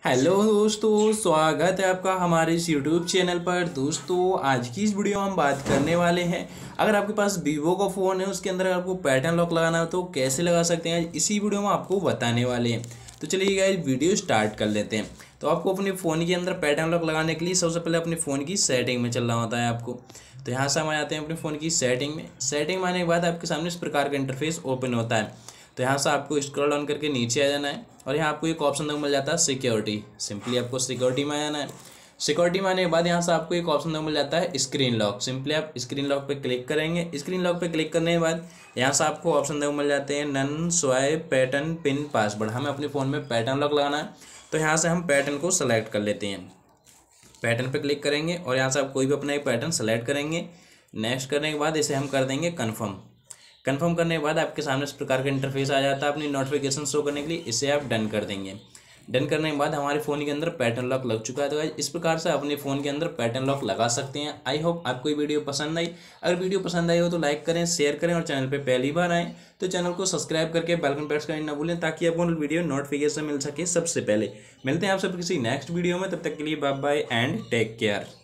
Hello दोस्तों, स्वागत है आपका हमारे इस यूट्यूब चैनल पर। दोस्तों, आज की इस वीडियो में हम बात करने वाले हैं, अगर आपके पास वीवो का फ़ोन है उसके अंदर आपको पैटर्न लॉक लगाना हो तो कैसे लगा सकते हैं, इसी वीडियो में आपको बताने वाले हैं। तो चलिए गाइस, वीडियो स्टार्ट कर लेते हैं। तो आपको अपने फ़ोन के अंदर पैटर्न लॉक लगाने के लिए सबसे पहले अपने फ़ोन की सेटिंग में चलना होता है आपको। तो यहाँ से हम आ जाते हैं अपने फ़ोन की सेटिंग में। सेटिंग में आने के बाद आपके सामने इस प्रकार का इंटरफेस ओपन होता है। तो यहाँ से आपको स्क्रॉल डाउन करके नीचे आ जाना है और यहाँ आपको एक ऑप्शन मिल जाता है सिक्योरिटी। सिंपली आपको सिक्योरिटी में आ जाना है। सिक्योरिटी में आने के बाद यहाँ से आपको एक ऑप्शन मिल जाता है स्क्रीन लॉक। सिंपली आप स्क्रीन लॉक पे क्लिक करेंगे। स्क्रीन लॉक पे क्लिक करने के बाद यहाँ से आपको ऑप्शन मिल जाते हैं none swipe pattern pin password. हमें अपने फ़ोन में पैटर्न लॉक लगाना है, तो यहाँ से हम पैटर्न को सेलेक्ट कर लेते हैं। पैटर्न पे क्लिक करेंगे और यहाँ से आप कोई भी अपना एक पैटर्न सेलेक्ट करेंगे। नेक्स्ट करने के बाद इसे हम कर देंगे कन्फर्म। कंफर्म करने के बाद आपके सामने इस प्रकार का इंटरफेस आ जाता है अपनी नोटिफिकेशन शो करने के लिए। इसे आप डन कर देंगे। डन करने के बाद हमारे फ़ोन के अंदर पैटर्न लॉक लग चुका है। तो इस प्रकार से अपने फ़ोन के अंदर पैटर्न लॉक लगा सकते हैं। आई होप आपको ये वीडियो पसंद आई। अगर वीडियो पसंद आई हो तो लाइक करें, शेयर करें और चैनल पर पहली बार आएँ तो चैनल को सब्सक्राइब करके बेल आइकन प्रेस करना ना भूलें, ताकि आपको वीडियो नोटिफिकेशन मिल सके सबसे पहले। मिलते हैं आप सब किसी नेक्स्ट वीडियो में, तब तक के लिए bye bye and take care.